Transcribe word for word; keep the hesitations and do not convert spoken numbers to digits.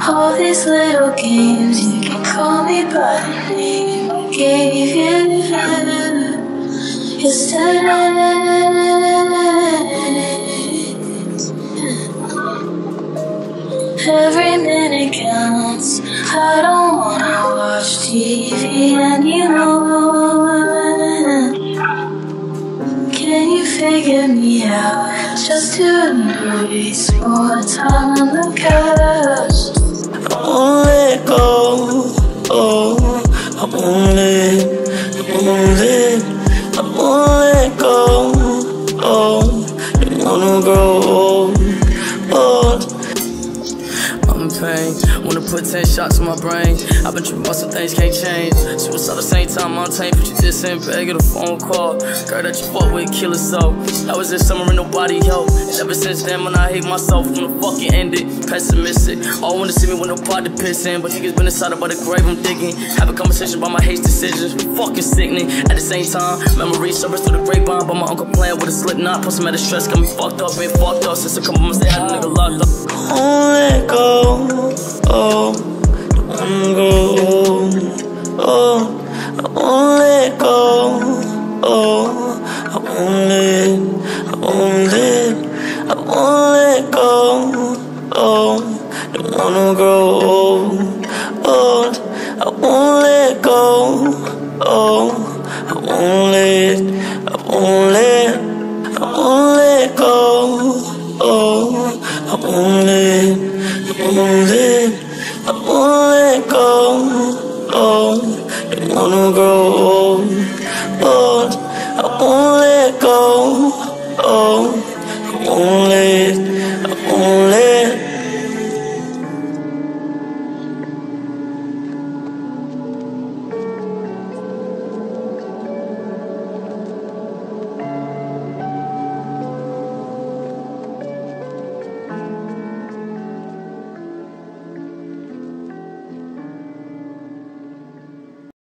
All these little games, you can call me by the name I gave you yesterday. Every minute counts. I don't wanna watch T V anymore. Can you figure me out? Just to waste more time on the couch. I won't let go, oh, I won't let, I won't let, I won't let go, oh, don't wanna grow old, old. I'm in pain, wanna put ten shots in my brain. I've been tripping about some things can't change. Suicide at the same time, I'm tame, but you just ain't beg of a phone call. Girl that you fought with, kill herself. That was this summer and nobody helped. And ever since then, when I hate myself, from the fucking ended, pessimistic. All wanna see me with no pot to piss in, but niggas been inside about the grave I'm digging. Have a conversation about my hate decisions, fucking sickening. At the same time, memories surface through the grapevine, but my uncle playing with a slip knot. Plus some of the stress got me fucked up, been fucked up since a couple months they had a nigga locked up. I won't let go, oh, don't wanna go, oh, I won't let go, oh, I won't let, I won't let, I won't let go, oh, don't wanna grow old, old, I won't let go, oh, I won't let, I won't let, I won't let go, oh, I won't let, I won't let, I won't let go, oh, don't wanna grow old, old, I won't let go, oh.